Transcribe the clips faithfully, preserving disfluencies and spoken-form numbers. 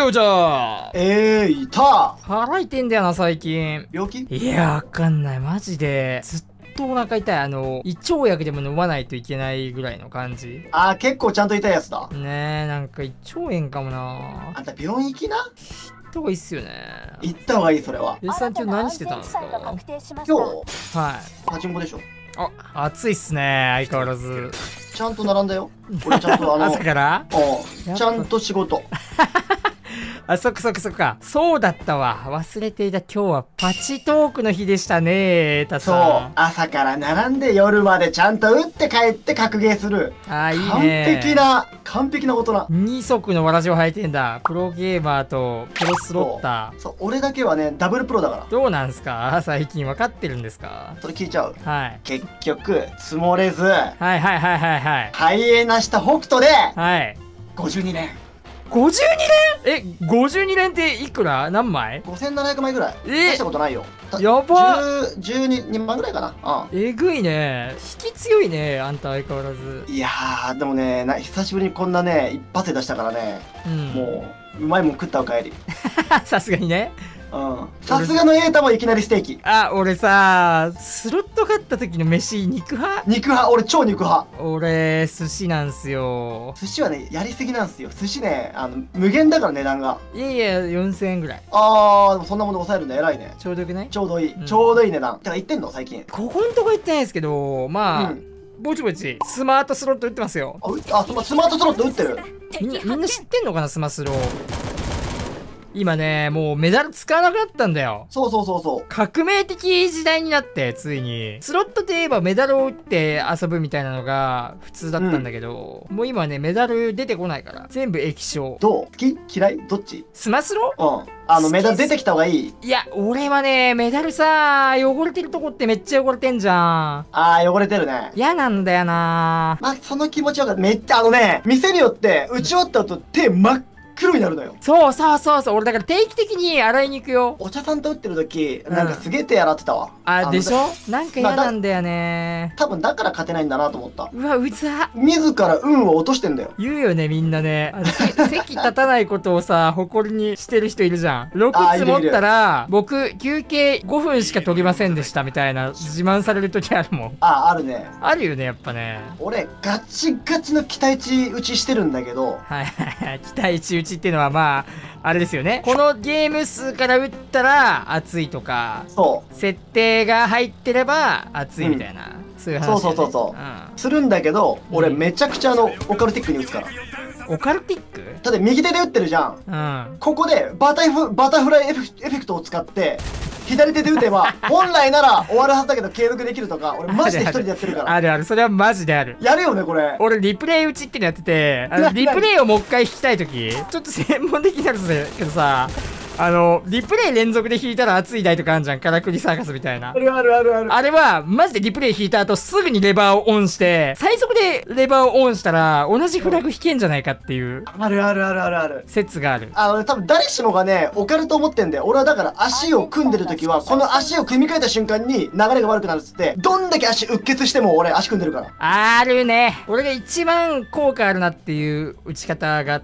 よ、じゃあ。 えー、いた。 腹痛いんだよな、最近。 病気？ いや、わかんない。マジで。ずっとお腹痛い。あの、胃腸薬でも飲まないといけないぐらいの感じ。 あー、結構ちゃんと痛いやつだ。 ねえ、なんか胃腸炎かもな。 あんた病院行きな。 行った方がいいっすよね。 行った方がいい、それは。 レスさん今日何してたんですか？ 今日、 はい。 パチンコでしょ。 あ、暑いっすね、相変わらず。 ちゃんと並んだよ。俺ちゃんとあの、 朝からうん、ちゃんと仕事。 あ、そっかそっかそっか。そうだったわ。忘れていた。今日はパチトークの日でしたね、タそうさん。 朝から並んで夜までちゃんと打って帰って格ゲーする。 あ、いい完ね。 璧な、完璧な大人。 二足のわらじを履いてんだ。プロゲーマーとプロスロッター。 そう、俺だけはね、ダブルプロだから。 どうなんすか最近分かってるんですか？ それ聞いちゃう。 はい。 結局、積もれず、 はいはいはいはいはい。 ハイエナした北斗で、 はい。 ごじゅうに連。 ごじゅうに連？え、ごじゅうに連っていくら？何枚？ ごせんななひゃくまいぐらい。 え大したことないよ。たやばっ！ じゅうにまんぐらいかな。うん。 えぐいね。引き強いね、あんた相変わらず。 いやー、でもね、な久しぶりにこんなね、一発で出したからね、 うん。 もう、うまいもん食ったおかえり。 さすがにね。 うん。さすがのエータもいきなりステーキ。 あ、俺さ、スロット買った時の飯、肉派？ 肉派、俺超肉派。 俺、寿司なんすよ。 寿司はね、やりすぎなんすよ。寿司ね、あの、無限だから値段が。 いやいや、よんせんえんぐらい。 あー、でもそんなもの抑えるの偉いね。 ちょうどよくない？ ちょうどいい。 うんちょうどいい値段。てか言ってんの最近。 ここんとこ行ってないですけど、まあ、 うん。 ぼちぼち、スマートスロット打ってますよ。 あ、うあスマスマートスロット打ってる。 みんな、みんな知ってんのかな、スマスロ。今ね、もうメダル使わなくなったんだよ。 そうそうそうそう。 革命的時代になって、ついに。スロットといえばメダルを打って遊ぶみたいなのが普通だったんだけど、もう今ね、メダル出てこないから。全部液晶。 どう好き嫌いどっち？ スマスロ？ うん。あの、メダル出てきた方がいい。 いや、俺はね、メダルさ、汚れてるとこってめっちゃ汚れてんじゃん。 あー、汚れてるね。 嫌なんだよな。 まあ、その気持ちわかる。めっちゃ、あのね、店によって打ち終わった後手真っ黒になるのよ。 そうそうそうそう。俺だから定期的に洗いに行くよ。 お茶さんと打ってる時、 うんなんかすげえ手洗ってたわ。 あ、 のでしょ？なんか嫌なんだよね。 多分だから勝てないんだなと思った。 うわ、うざ。 自ら運を落としてんだよ。 言うよね、みんなね。あのせ席立たないことをさ、誇りにしてる人いるじゃん。ろくあー積もったら、僕、休憩ごふんしか取りませんでしたみたいな自慢される時あるもん。 あ、あるね。 あるよね、やっぱね。 俺、ガチガチの期待値打ちしてるんだけど、 はいはいはい。期待値打ちっていうのはまあ、あれですよね。このゲーム数から打ったら熱いとか、 そ設定が入ってれば熱いみたいな、そういう話、ね。 そうそうそうそううするんだけど、俺うんめちゃくちゃあの、オカルティックに打つから。 ん。オカルティック？ だって右手で打ってるじゃん。 うん。 ここでバタフバタフライエフエフェクトを使って左手で打てば本来なら終わるはずだけど継続できるとか俺マジで一人でやってるからあるある。それはマジである。 やるよねこれ。 俺、リプレイ打ちってのやってて、あのなリプレイをもう一回弾きたいとき、ちょっと専門的になるんだけどさ、あの、リプレイ連続で弾いたら熱い台とかあるじゃん。カラクリサーカスみたいなあ。るあるあるある。 あれは、マジでリプレイ弾いた後、すぐにレバーをオンして、最速でレバーをオンしたら、同じフラグ弾けんじゃないかっていうあるあるあるあるある。 説がある。 あの多分誰しもがねオカルト思ってんだよ。俺はだから足を組んでる時はこの足を組み替えた瞬間に流れが悪くなるっつってどんだけ足うっ血しても俺足組んでるから。 あるね。俺が一番効果あるなっていう打ち方があって、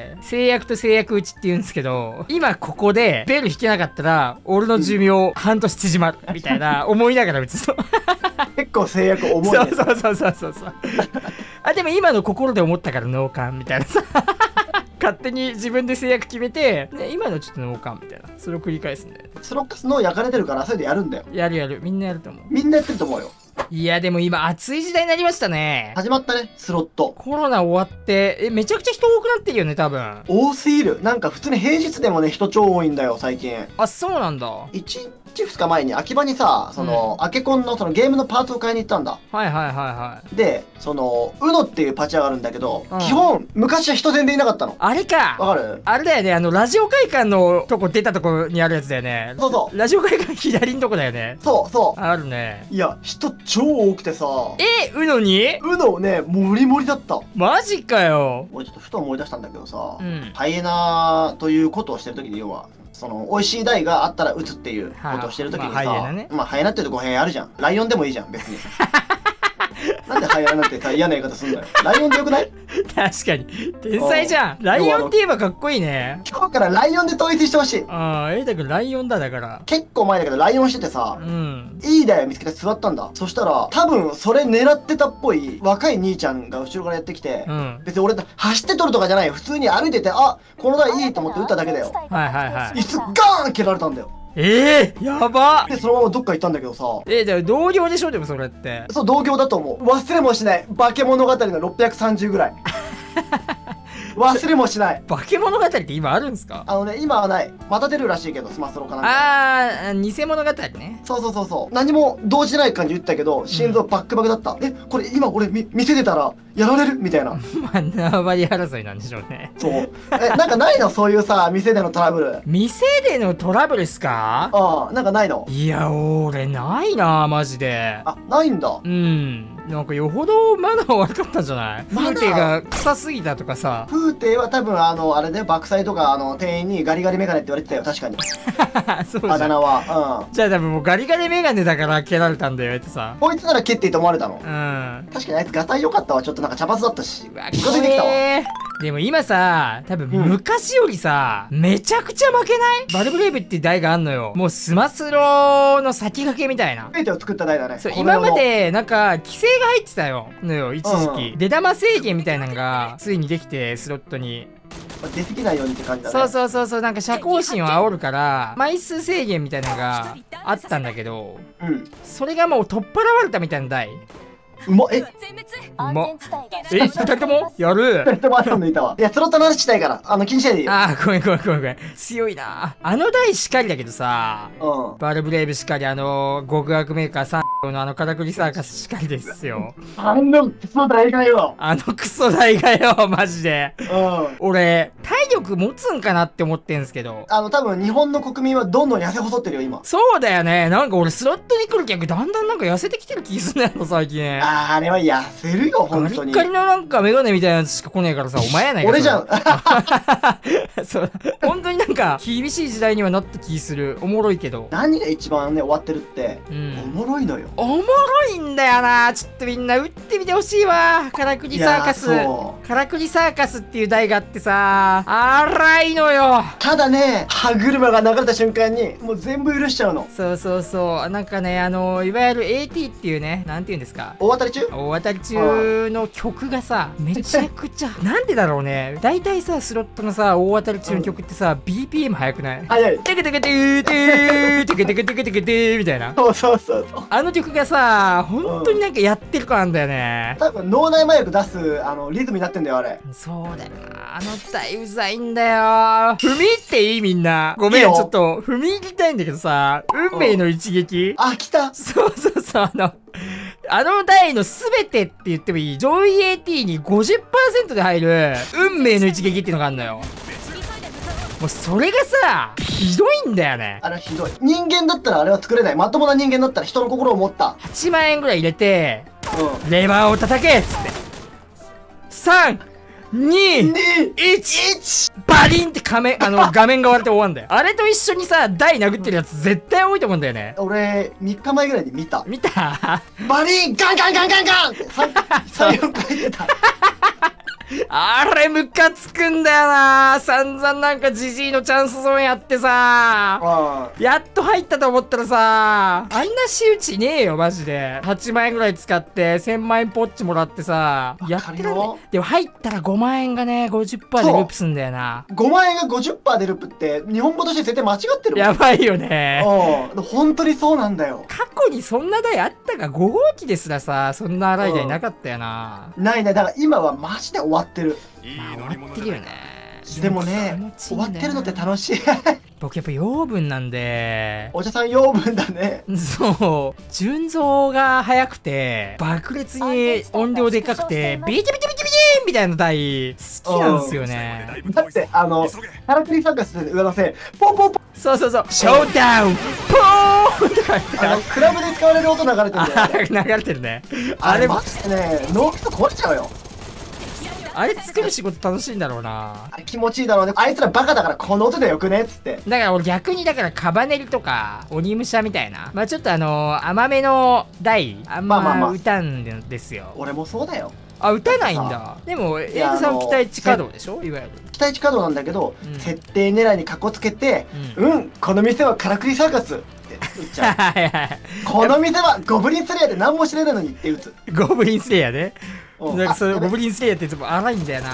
制約と制約打ちって言うんですけど、今ここでベル弾けなかったら、俺の寿命半年縮まる。みたいな思いながら打つと。 結構制約重いね。 そうそうそうそうそうそう。あ、でも今の心で思ったから脳幹みたいなさ。勝手に自分で制約決めて、ね、今のちょっと脳幹みたいな。それを繰り返すんだよね。 スロッカスの焼かれてるからそれでやるんだよ。 やるやる。みんなやると思う。 みんなやってると思うよ。 いや、でも今暑い時代になりましたね。 始まったねスロット。 コロナ終わって、え、めちゃくちゃ人多くなってるよね、多分。 多すぎる。なんか普通に平日でもね人超多いんだよ最近。 あ、そうなんだ。 いちにちふつかまえに秋葉にさその、 うんアケコンのそのゲームのパーツを買いに行ったんだ。 はいはいはいはでその ウノ っていうパチ屋があるんだけど、 うん基本昔は人全然いなかったの。 い。あれか。 わかる？ あれだよね、あの、ラジオ会館のとこ出たとこにあるやつだよね。 そうそうラジオ会館左のとこだよね。 そうそうあるね。 いや人超多くてさえ、うのにウノねモリモリだった。 マジかよ。 俺ちょっとふと思い出したんだけどさ、 うん。 ハイエナということをしてる時に要はその美味しい台があったら撃つっていうことをしてる時にさ、 はあまあハイエナねまあハイエナっていうと語弊あるじゃん。ライオンでもいいじゃん別に。 なんでハイエナなんてさ嫌な言い方すんだよ。ライオンでよくない？ 確かに天才じゃん。ライオンって言えばかっこいいね。 今日からライオンで統一してほしい。 ああ、エイタ君ライオンだだから。 結構前だけどライオンしててさ、 うん。 いい台を見つけて座ったんだ。そしたら多分それ狙ってたっぽい若い兄ちゃんが後ろからやってきて、うん、別に俺走って取るとかじゃないよ。普通に歩いてて、あ、この台いいと思って撃っただけだよ。 はいはいはい。 椅子ガーン蹴られたんだよ。 ええー、やば。 でそのままどっか行ったんだけどさ。 えー、でも同僚でしょ。でもそれって。 そう、同業だと思う。忘れもしない化け物語のろっぴゃくさんじゅうぐらい。忘れもしない。 化け物語って今あるんですか？ あのね、今はない。また出るらしいけど、スマスロかなんか。 ああ、偽物語ね。 そうそうそうそう。何も動じてない感じ言ったけど、心臓バックバクだった。うん、え、これ今俺み店出たらやられるみたいな。 まあ、縄張り争いなんでしょうね。 そう。え、なんかないの？そういうさ、店でのトラブル。 店でのトラブルっすか？ ああ、なんかないの？ いや、俺ないな、マジで。 あ、ないんだ。 うん。なんかよほどマナー悪かったんじゃない？風景が臭すぎたとかさ。 風景は多分あのあれで爆災とかあの店員にガリガリメガネって言われてたよ。確かに。 そうじゃん。 あだ名は。うん。 じゃあ多分もうガリガリメガネだから蹴られたんだよってさ。 こいつなら蹴っていいと思われたの。うん。確かにあいつガタイ良かったわ。ちょっとなんか茶髪だったし。 うわ、これでも今さ、多分昔よりさ、うん、めちゃくちゃ負けない？バルブレイブっていう台があんのよ。もうスマスロの先駆けみたいな。 フェイトを作った台だね。 そう、今までなんか規制が入ってたよのよ、一時期。うん、出玉制限みたいなのがついにできて、スロットに。 出過ぎないようにって感じだね。 そうそうそうそう、なんか社交心を煽るから枚数制限みたいなのがあったんだけど、うん、それがもう取っ払われたみたいな台。 うまっ。え、うまっ。え、二人ともやる？ 二人とも頭抜いたわ。いや、スロットの話したいから、あの、気にしないでいいよ。 あー、ごめんごめんごめんごめん。強いな。あの台しかりだけどさ、うん、バルブレイブしかり、あの、極悪メーカーさんのあの、カタクリサーカスしかりですよ。 あのクソ台がよ。 あのクソ台がよ、マジで。うん。俺、体力持つんかなって思ってんすけど。 あの、多分日本の国民はどんどん痩せ細ってるよ、今。 そうだよね。なんか俺、スロットに来る客、だんだんなんか痩せてきてる気すんねんの、最近。 あー、あれは痩せるよ、本当に。 ガリッガリのなんかメガネみたいなやつしか来ねえからさ、お前やないか。 俺じゃん。 そう。本当になんか、厳しい時代にはなった気する。おもろいけど。 何が一番ね、終わってるって、うん、おもろいのよ。 おもろいんだよな。ちょっとみんな打ってみてほしいわ。カラクリサーカス。カラクリサーカスっていう台があってさ、荒いのよ。 ただね、歯車が流れた瞬間に、もう全部許しちゃうの。 そうそうそう。なんかね、あの、いわゆる エーティー っていうね、なんていうんですか。 大当たり中？ 大当たり中の曲がさ、めちゃくちゃ、なんでだろうね。大体さ、スロットのさ、大当たり中の曲ってさ、うん、ビーピーエム 速くない？ 速い。 テケテケテーテーテケテケテケテケテーみたいな。 そうそうそうそう。 あの曲がさ、本当になんかやってる感あんだよね。 多分脳内麻薬出すあのリズムになってんだよあれ。 そうだよな。あの台うざいんだよ。踏み入っていい？みんな。ごめん、ちょっと踏み入りたいんだけどさ、運命の一撃。 あ、来た。 そうそうそう、あの。あの台の全てって言ってもいい上位 エーティー に ごじゅっパーセント で入る運命の一撃っていうのがあるのよ。もうそれがさ、ひどいんだよね。 あれひどい。人間だったらあれは作れない。まともな人間だったら人の心を持った。 はちまんえんぐらい入れて、うん、レバーを叩けっつって。さん、に、いち、バリンって画面、あの、画面が割れて終わんだよ。あれと一緒にさ、台殴ってるやつ絶対多いと思うんだよね。 俺、みっかまえぐらいに見た。 見た？ バリンガンガンガンガンガンってさん、よんかい出た。 あれムカつくんだよな。散々なんかジジイのチャンスゾーンやってさ、やっと入ったと思ったらさ、あんな仕打ちねえよマジで。はちまんえんぐらい使ってせんまんえんポッチもらってさ、やってるんだよ。でも入ったらごまんえんがね ごじゅっパーセント でループすんだよな。 ごまんえんが ごじゅっパーセント でループって日本語として絶対間違ってるもん。 やばいよね。 うん、本当にそうなんだよ。 過去にそんな台あったか？ご号機ですらさ、そんな荒い台なかったよな。 ないね。だから今はマジで終わってる。 まあ終わってるよね。 でもね、終わってるのって楽しい。 僕やっぱ養分なんで。 お茶さん養分だね。 そう。純増が速くて、爆裂に音量でかくて、ビチビチビチビチみたいな台、好きなんですよね。 だって、あの、カラクリサーカスで上乗せ、ポンポンポン。 そうそうそう。ショーダウンポーンって書いてある。 クラブで使われる音流れてるんだよね。 流れてるね。 あれマジでね、脳みそ壊れちゃうよ。 あれ作る仕事楽しいんだろうな。 あれ気持ちいいだろうね。あいつらバカだからこの音でよくねっつって。 だから俺逆にだからカバネリとか鬼武者みたいな、まあちょっとあのー、甘めの台あんま打たんですよ。 俺もそうだよ。 あ、打たないんだ。でもエイトさん期待値稼働でしょ、いわゆる期待値稼働なんだけど、うん、設定狙いにかこつけて、うん、うん、この店はからくりサーカスって打っちゃう。はいはい、この店はゴブリンスレイヤーで何も知れないのにって打つ。 ゴブリンスレイヤーね。なんかそれゴブリンスレイヤーっていつも荒いんだよな。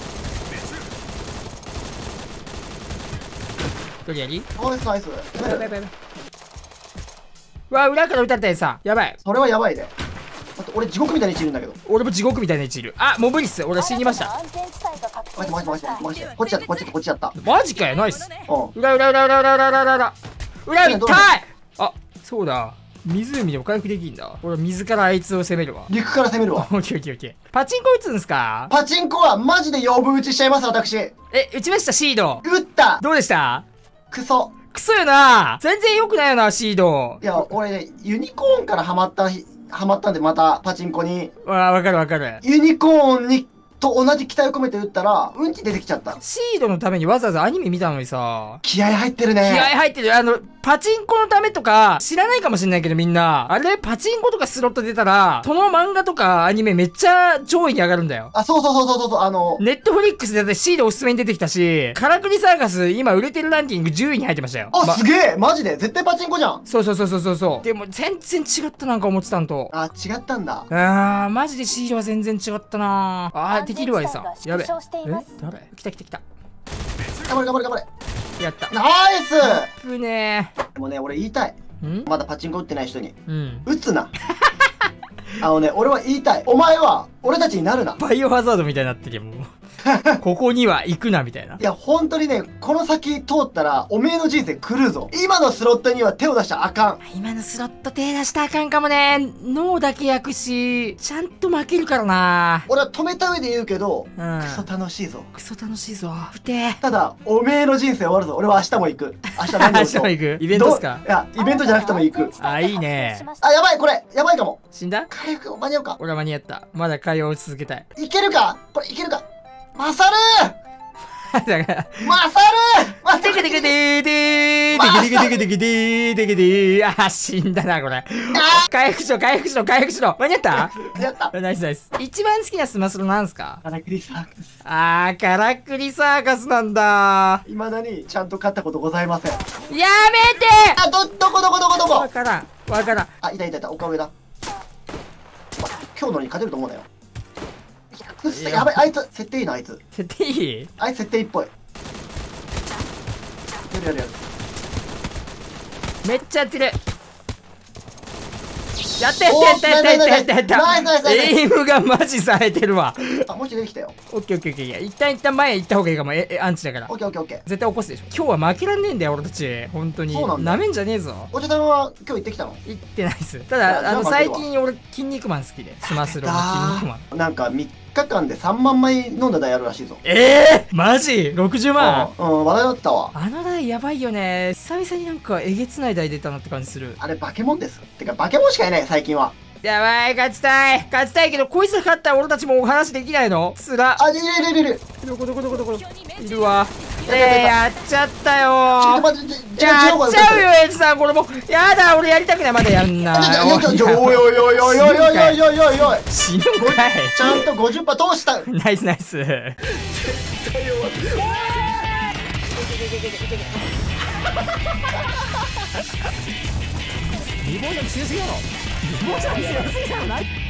どれやり？ ナイスナイス。 やばいやばいやばい。うわ、裏から撃たれたやつさ、やばい。 それはやばいね。だって俺地獄みたいに散るんだけど。 俺も地獄みたいに散る。あ、もう無理っす。俺死にました。 マジマジマジマジで。こっちやったこっちやったこっちやった。 マジかよ、ナイス。 うん。 裏裏裏裏裏裏裏裏裏。裏痛い。あ、そうだ。湖でお回復できんだ。俺水からあいつを攻めるわ。 陸から攻めるわ。 オッケーオッケーオッケー。パチンコ打つんすか？ パチンコはマジで養分打ちしちゃいます私。え、 打ちましたシード。 打った。 どうでした？ クソ。 クソよな。全然良くないよなシード。 いや俺ねユニコーンからハマったハマったんでまたパチンコに。 わわかるわかる。 ユニコーンにと同じ期待を込めて打ったらうんち出てきちゃった。 シードのためにわざわざアニメ見たのにさ。 気合入ってるね。 気合入ってる。あのパチンコのためとか知らないかもしれないけどみんなあれパチンコとかスロット出たらその漫画とかアニメめっちゃ上位に上がるんだよ。 あ、そうそうそうそうそう。あのネットフリックスでだってシードおすすめに出てきたし、カラクリサーカス今売れてるランキングじゅういに入ってましたよ。 あ、ま、すげえマジで絶対パチンコじゃん。 そうそうそうそうそう。でも全然違ったなんか思ってたんと。 あ、違ったんだ。 あーマジでシードは全然違ったな。あーできるわいさ。やべえ。え誰？来た来た来た。 頑張れ頑張れ頑張れ。 やった。 ナイス。 危ねー。でもね俺言いたい。 ん？ まだパチンコ打ってない人に。 うん。 打つな。あのね俺は言いたい。お前は俺たちになるな。 バイオハザードみたいになってるよもう。ここには行くなみたいな。 いや本当にねこの先通ったらおめえの人生狂うぞ。今のスロットには手を出しちゃあかん。 今のスロット手出したらあかんかもね。脳だけ焼くしちゃんと負けるからな。 俺は止めた上で言うけど、うん、クソ楽しいぞ。 クソ楽しいぞ。ふてただおめえの人生終わるぞ。俺は明日も行く。明日何でも明日も行く。イベントっすか？ いやイベントじゃなくても行く。 あいいね。 あやばいこれやばいかも。 死んだ？ 回復間に合うか。 俺は間に合った。まだ会話を続けたい。 いけるかこれいけるか。マサルだからマサルテケテケテーテーテケテケテケテケテーテケテー。あー死んだなこれ。回復しろ回復しろ回復しろ。間に合った？ やった。 ナイスナイス。一番好きなスマスロなんすか？ カラクリサーカス。 あーカラクリサーカスなんだ。 未だにちゃんと勝ったことございません。 やめて。 あどどこどこどこどこ。 わからんわからん。 あいたいたいた丘上だ。今日のに勝てると思うなよ。やばいあいつ設定いいなあいつ。 設定いい？ あいつ設定いいっぽい。やるやるやる。 めっちゃやってる。やったやったやったやったやったやったやった。エイムがマジされてるわ。 あもう一度できたよ。 オッケーオッケーオッケー。一旦一旦前行った方がいいかも。ええアンチだから。 オッケーオッケーオッケー。 絶対起こすでしょ。今日は負けらんねえんだよ俺たち。本当に。 そうなんだ。 なめんじゃねえぞ。 お茶さんは今日行ってきたの？ 行ってないっす。ただあの最近俺筋肉マン好きで。スマスロの筋肉マン。 なんかみっかかんでさんまん枚飲んだ台あるらしいぞ。 ええー、マジろくじゅうまん。 うん、うん、話題だったわ。 あの台やばいよね。久々になんかえげつない台出たなって感じする。 あれバケモンです。てかバケモンしかいない最近は。 やばい勝ちたい勝ちたいけどこいつが勝ったら俺たちもお話できないの？つら。 あいるいるいるいる。 どこどこどこどこいるわ。えー、やっちゃったよー。 ちょっと待って、 やっちゃうよエイジさんこれもうやだ俺やりたくない。まだやんな。 おいおいおいおいおいおいおいおいおいおいおい。 死ぬんかい。 ちゃんと ごじゅっパーセント 通した。 ナイスナイス。リボンちゃん強すぎだろ。リボンちゃん強すぎだろ。